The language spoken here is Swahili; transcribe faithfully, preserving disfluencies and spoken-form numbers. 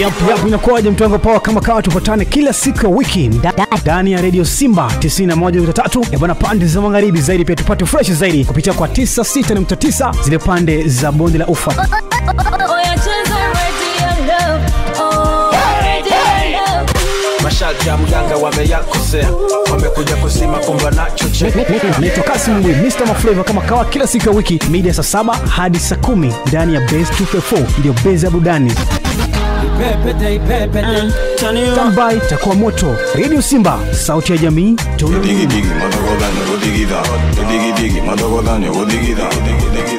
Yapi yapi inakuwaje mtongo poa kama kawa tupatane kila siku ya wiki ndani ya Radio Simba tisini na moja nukta tatu ya bana pande za magharibi zaidi, pia tupate fresh zaidi kupitia kwa tisini na sita nukta tisa zile pande za bonde la ufa. Mashalti ya mganga wameyakosea, wamekuja kusima kumba na choche. Naitwa Kasim Mbui, Mister Maflavor kama kawa kila siku ya wiki media saa saba hadi saa kumi ndani ya Base two fifty-four, ndio base ya budani. Standby takuwa moto. Radio Simba, sauti ya jamii. Digi digi, madogo dani, digi da. Digi digi, madogo dani, digi da.